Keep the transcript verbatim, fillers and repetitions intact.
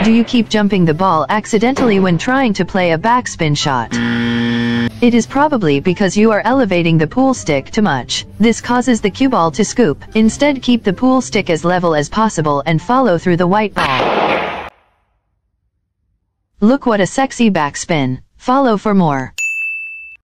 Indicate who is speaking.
Speaker 1: Do you keep jumping the ball accidentally when trying to play a backspin shot? It is probably because you are elevating the pool stick too much. This causes the cue ball to scoop. Instead, keep the pool stick as level as possible and follow through the white ball. Look what a sexy backspin. Follow for more.